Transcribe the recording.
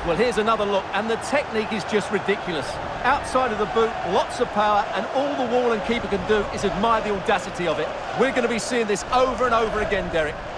Well, here's another look, and the technique is just ridiculous. Outside of the boot, lots of power, and all the wall and keeper can do is admire the audacity of it. We're going to be seeing this over and over again, Derek.